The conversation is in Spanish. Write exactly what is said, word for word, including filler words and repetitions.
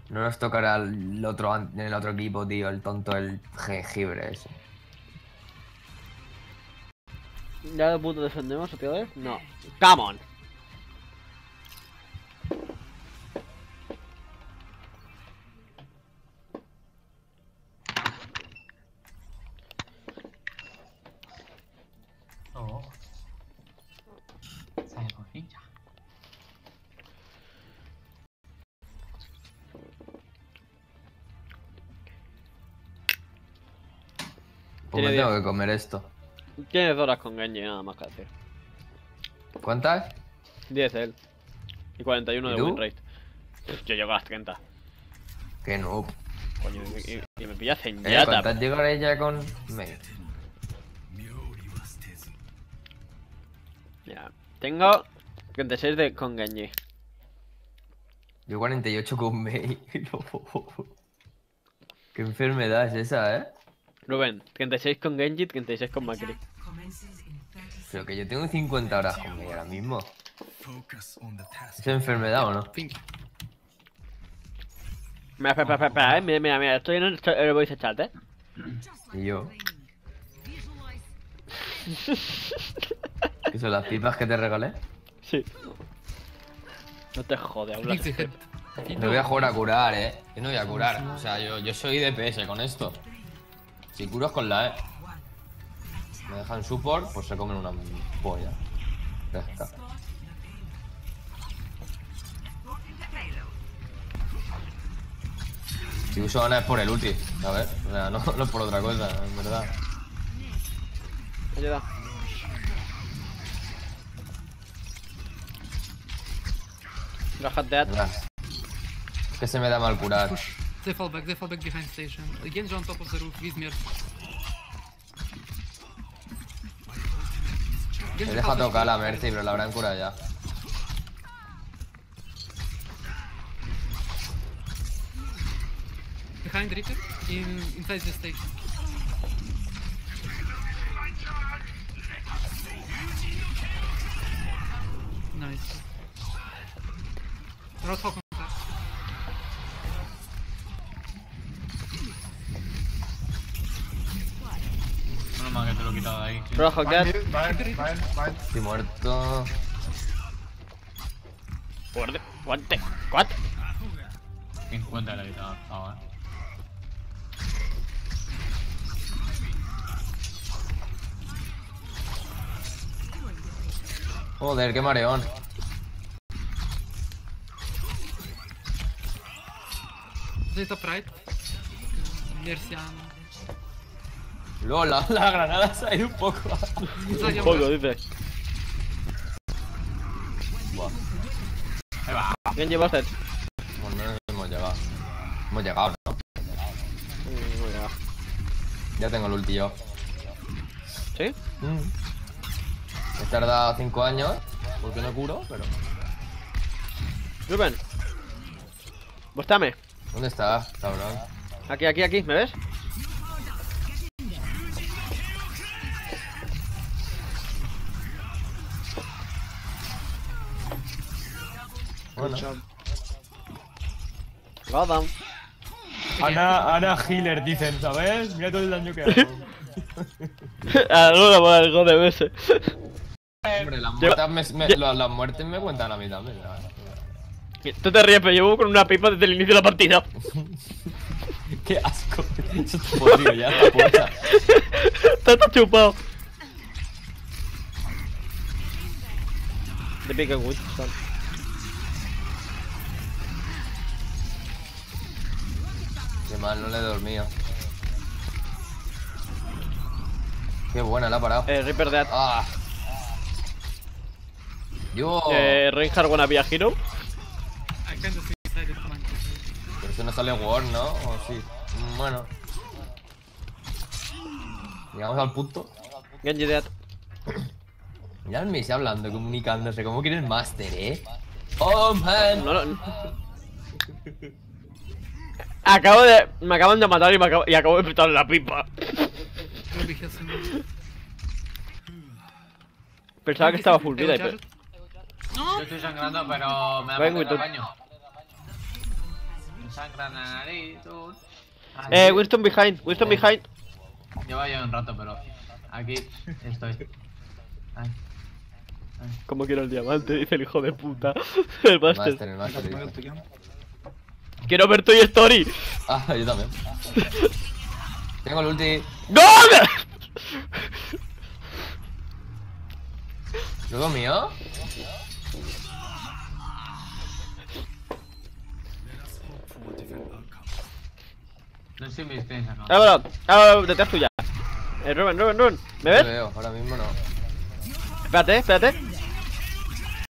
No nos tocará el otro, an- en el otro equipo, tío, el tonto, el jengibre ese. ¿Ya de punto defendemos otra vez? No. ¡Come on! Oh. Sale por fin ya. Pues me Tiene tengo diez. que comer esto. Tienes horas con Genji, nada más que decir. ¿Cuántas? diez él. Y cuarenta y uno ¿Y de tú? win rate. Yo llego a las treinta. Que no. Coño, y, y- y me pillas en Eh, yata. ¿Cuántas llegaré ya con...? Venga. Ya. Tengo treinta y seis de con Genji. Yo cuarenta y ocho con Mei. Qué enfermedad es esa, ¿eh? Rubén, treinta y seis con Genji, treinta y seis con Macri. Pero que yo tengo cincuenta horas con Mei ahora mismo. ¿Es enfermedad o no? Mira, espera, espera, espera, eh. Mira, mira, mira. Estoy en el, estoy en el voice chat, eh. Y yo. ¿Qué son las pipas que te regalé? Sí. No te jode, habla. Thanks, Zed. No voy a jugar a curar, eh. Yo no voy a curar. O sea, yo, yo soy D P S con esto. Si curo es con la E. Me dejan support, pues se comen una polla. Ya está. Si uso Ana es por el ulti, a ver. O sea, no, no es por otra cosa, en verdad. Ayuda. Rahat dead. Venga. Es que se me da mal curar. Push. They fall back, they fall back behind station. Genji on top of the roof, Vizmir. He dejado tocar a la Mercy, pero la habrán curado ya. Behind Reaper, in, inside the station. Nice. Roadhog on top. Menos mal que te lo he quitado de ahí. tío. Rojo dead. Estoy muerto. Guarde. Guante. What? cincuenta le he quitado ahora. Joder, qué mareón. They top right. Mercian. Lola, la granada se ha ido un poco. Side Un poco, on dice. Buah. Ahí va. Genji busted. Bueno, no nos hemos llegado. Hemos llegado, ¿no? Mm, no llega. Ya tengo el ulti yo. ¿Sí? Mm. He tardado cinco años porque no curo, pero... Rubén. Bústame. ¿Dónde estás, cabrón? Aquí, aquí, aquí. ¿Me ves? Bueno. Go down. Ana, Ana Healer, dicen, ¿sabes? Mira todo el daño que hago. Ah, no, no, el gol de Messi. Hombre, las muertes me, me- las, las muertes me cuentan a mí también, ¿sabes? Tú te ríes, pero llevo con una pipa desde el inicio de la partida. Qué asco. Eso está podrido ya, está puesta. Está todo chupado. The big and wood, son. Qué mal, no le he dormido. Qué buena, la ha parado. Eh, Reaper dead. Ah. Yo. Eh, Reinhardt wanna be a hero. I kind of suicided flank. Pero eso no sale War, ¿no? ¿O sí? Mm, Bueno. Llegamos al punto. Genji dead. Mira el Messi hablando, comunicándose. ¿Cómo quiere el Master, eh? Oh, man. No, no. Acabo de. Me acaban de matar y, me acabo, y acabo de petar la pipa. Ruby has some. Pensaba que estaba full vida y pe... No! Yo estoy sangrando, pero me da Ven, para tú. el baño. Me sangra la nariz, tú. Eh, Winston behind, Winston Eh. behind. Lleva ya un rato, pero aquí estoy. Ay. Como quiero el diamante, dice el hijo de puta. El El Master. Master, el Master. dice. Quiero ver Toy Story. Ah, yo también. Tengo el ulti. ¡Gol! ¿Luego mío? No sé si me estáis acá. Ah, bueno, ah, detrás tuya. Eh, Rubén, Rubén, Rubén. ¿Me No ves? te veo, ahora mismo no. Espérate, espérate.